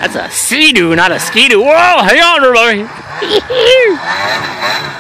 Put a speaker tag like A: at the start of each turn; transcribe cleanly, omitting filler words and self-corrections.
A: That's a sea-doo, not a ski-doo. Whoa, hang on, everybody.